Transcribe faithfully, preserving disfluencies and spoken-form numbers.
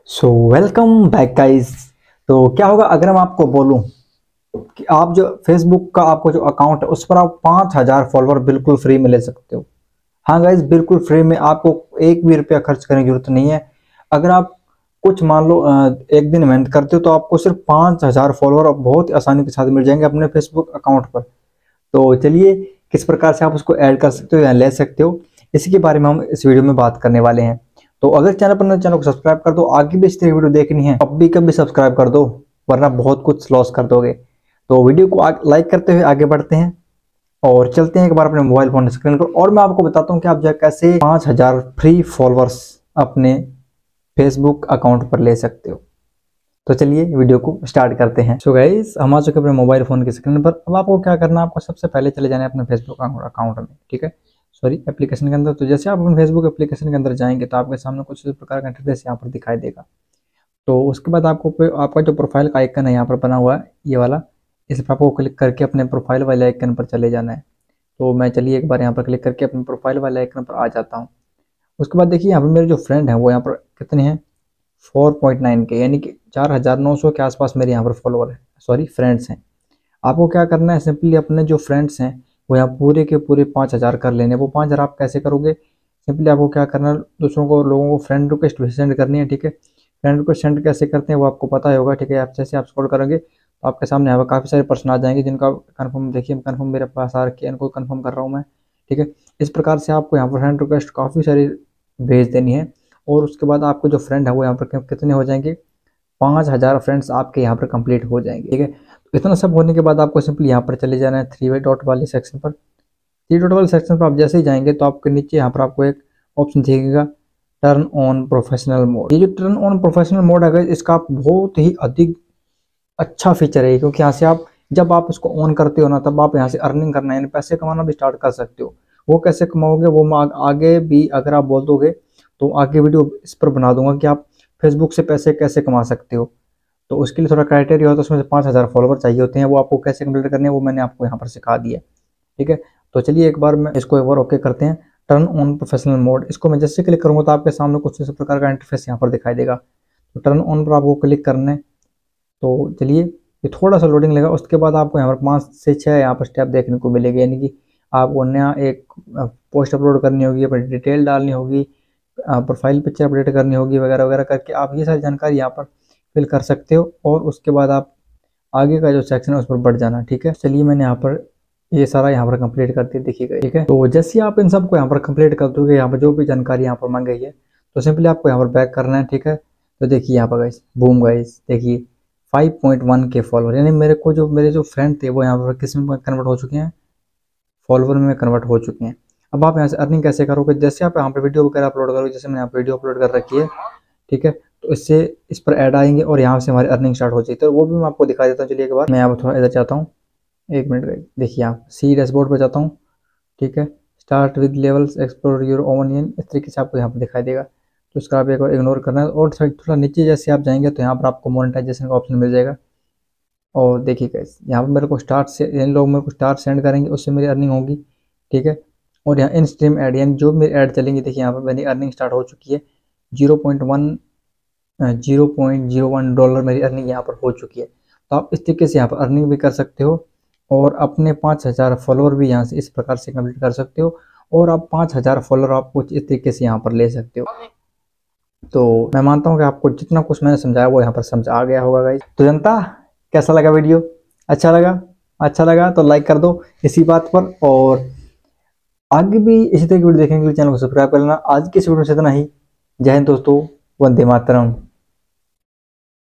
So welcome back guys. तो क्या होगा अगर मैं आपको बोलूं कि आप जो फेसबुक का आपको जो अकाउंट है उस पर आप पाँच हजार फॉलोअर बिल्कुल फ्री में ले सकते हो। हाँ गाइस, बिल्कुल फ्री में, आपको एक भी रुपया खर्च करने की जरूरत नहीं है। अगर आप कुछ मान लो अ, एक दिन मेहनत करते हो तो आपको सिर्फ पाँच हजार फॉलोअर बहुत आसानी के साथ मिल जाएंगे अपने फेसबुक अकाउंट पर। तो चलिए, किस प्रकार से आप उसको ऐड कर सकते हो या ले सकते हो, इसी के बारे में हम इस वीडियो में बात करने वाले हैं। तो अगर चैनल पर नए, चैनल को सब्सक्राइब कर दो, आगे भी इस तरह की वीडियो देखनी है अब भी कभी सब्सक्राइब कर दो, वरना बहुत कुछ लॉस कर दोगे। तो वीडियो को लाइक करते हुए आगे बढ़ते हैं और चलते हैं एक बार अपने मोबाइल फोन स्क्रीन पर, और मैं आपको बताता हूँ कि आप जो है कैसे पाँच हजार फ्री फॉलोअर्स अपने फेसबुक अकाउंट पर ले सकते हो। तो चलिए वीडियो को स्टार्ट करते हैं। सो गाइस, हम आ चुके अपने मोबाइल फोन की स्क्रीन पर। अब आपको क्या करना है, आपको सबसे पहले चले जाना है अपने फेसबुक अकाउंट में, ठीक है, सॉरी एप्लीकेशन के अंदर। तो जैसे आप अपने फेसबुक एप्लीकेशन के अंदर जाएंगे तो आपके सामने कुछ इस प्रकार का इंटरफेस यहाँ पर दिखाई देगा। तो उसके बाद आपको आपका जो प्रोफाइल का आइकन है यहाँ पर बना हुआ है ये वाला, इस पर आपको क्लिक करके अपने प्रोफाइल वाले आइकन पर चले जाना है। तो मैं चलिए एक बार यहाँ पर क्लिक करके अपने प्रोफाइल वाले आइकन पर आ जाता हूँ। उसके बाद देखिए यहाँ पर मेरे जो फ्रेंड हैं वो यहाँ पर कितने हैं, फोर पॉइंट नाइन के, यानी कि चार हजार नौ सौ के आसपास मेरे यहाँ पर फॉलोअर है, सॉरी फ्रेंड्स हैं। आपको क्या करना है, सिंपली अपने जो फ्रेंड्स हैं वो यहाँ पूरे के पूरे पाँच हजार कर लेने। वो पाँच हजार आप कैसे करोगे, सिंपली आपको क्या करना है, दूसरों को, लोगों को फ्रेंड रिक्वेस्ट भी सेंड करनी है, ठीक है। फ्रेंड रिक्वेस्ट सेंड कैसे करते हैं वो आपको पता ही होगा, ठीक है। आप जैसे आप स्क्रॉल करोगे तो आपके सामने यहाँ पर काफ़ी सारे पर्सन आ जाएंगे जिनका कन्फर्म, देखिए कन्फर्म मेरे पास आ रखी है, इनको कन्फर्म कर रहा हूँ मैं, ठीक है। इस प्रकार से आपको यहाँ पर फ्रेंड रिक्वेस्ट काफ़ी सारी भेज देनी है, और उसके बाद आपको जो फ्रेंड है वो यहाँ पर कितने हो जाएंगे, पाँच हजार फ्रेंड्स आपके यहाँ पर कंप्लीट हो जाएंगे, ठीक है। तो इतना सब होने के बाद आपको सिंपली यहाँ पर चले जाना है थ्री वे डॉट वाले सेक्शन पर। थ्री डॉट वाले सेक्शन पर आप जैसे ही जाएंगे तो आपके नीचे यहाँ पर आपको एक ऑप्शन दिखेगा, टर्न ऑन प्रोफेशनल मोड। ये जो टर्न ऑन प्रोफेशनल मोड है इसका आप बहुत ही अधिक अच्छा फीचर है, क्योंकि यहाँ से आप जब आप इसको ऑन करते हो ना तब आप यहाँ से अर्निंग करना यानी पैसे कमाना भी स्टार्ट कर सकते हो। वो कैसे कमाओगे वो मैं आगे भी अगर आप बोल दोगे तो आगे वीडियो इस पर बना दूंगा कि आप फेसबुक से पैसे कैसे कमा सकते हो। तो उसके लिए थोड़ा क्राइटेरिया होता है, उसमें से पाँच हज़ार फॉलोवर चाहिए होते हैं, वो आपको कैसे कंप्लीट करने हैं वो मैंने आपको यहाँ पर सिखा दिया, ठीक है। तो चलिए एक बार मैं इसको एक बार ओके करते हैं, टर्न ऑन प्रोफेशनल मोड। इसको मैं जैसे क्लिक करूँगा तो आपके सामने कुछ इस प्रकार का इंटरफेस यहाँ पर दिखाई देगा। तो टर्न ऑन पर आपको क्लिक करना है। तो चलिए ये थोड़ा सा लोडिंग लेगा, उसके बाद आपको यहाँ पर पाँच से छः यहाँ पर स्टेप देखने को मिलेगी, यानी कि आपको नया एक पोस्ट अपलोड करनी होगी, अपनी डिटेल डालनी होगी, प्रोफाइल पिक्चर अपडेट करनी होगी, वगैरह वगैरह करके आप ये सारी जानकारी यहाँ पर फिल कर सकते हो, और उसके बाद आप आगे का जो सेक्शन है उस पर बढ़ जाना, ठीक है। चलिए मैंने यहाँ पर ये सारा यहाँ पर कंप्लीट कर दिया, देखिएगा, ठीक है। तो जैसे आप इन सबको यहाँ पर कंप्लीट कर दोगे, यहाँ पर जो भी जानकारी यहाँ पर मांगी गई है तो सिंपली आपको यहाँ पर बैक करना है, ठीक है। तो देखिए यहाँ पर गाइस, बूम गाइस, देखिए फाइव पॉइंट वन के फॉलोअर, यानी मेरे को जो मेरे जो फ्रेंड थे वो यहाँ पर किस में कन्वर्ट हो चुके हैं, फॉलोअर में कन्वर्ट हो चुके हैं। अब आप यहाँ से अर्निंग कैसे करोगे, जैसे आप यहाँ पर वीडियो वगैरह अपलोड करोगे, जैसे मैंने यहाँ पर वीडियो अपलोड कर रखी है, ठीक है, तो इससे इस पर ऐड आएंगे और यहाँ से हमारी अर्निंग स्टार्ट हो जाएगी। तो वो भी मैं आपको दिखा देता हूँ। चलिए एक बार मैं यहाँ पर थोड़ा इधर जाता हूँ, एक मिनट, देखिए यहाँ सी डैशबोर्ड पर जाता हूँ, ठीक है। Start with levels, explore your onion, इस तरीके से आपको यहाँ पर दिखाई देगा। तो उसका आप एक बार इग्नोर करना है, और थोड़ा नीचे जैसे आप जाएंगे तो यहाँ पर आपको मोनेटाइजेशन का ऑप्शन मिल जाएगा। और देखिए गाइस, यहाँ पर मेरे को स्टार्ट से इन लोग मेरे को स्टार्ट सेंड करेंगे, उससे मेरी अर्निंग होगी, ठीक है। और यहाँ इन स्ट्रीम ऐड, यानी जो मेरी ऐड चलेंगी, देखिए यहाँ पर मेरी अर्निंग स्टार्ट हो चुकी है, zero point one zero point zero one dollar मेरी अर्निंग यहाँ पर हो चुकी है। तो आप इस तरीके से यहाँ पर अर्निंग भी कर सकते हो, और अपने पाँच हज़ार फॉलोअर भी यहाँ से इस प्रकार से कंप्लीट कर सकते हो, और आप पाँच हज़ार फॉलोअर आप कुछ इस तरीके से यहाँ पर ले सकते हो। तो मैं मानता हूँ कि आपको जितना कुछ मैंने समझाया वो यहाँ पर समझ आ गया होगा गाइस। तो जनता, कैसा लगा वीडियो, अच्छा लगा? अच्छा लगा तो लाइक कर दो इसी बात पर, और आगे भी इसी तरह की वीडियो देखने के लिए चैनल को सब्सक्राइब कर लेना। आज की इस वीडियो में इतना ही। जय हिंद दोस्तों, वंदे मातरम।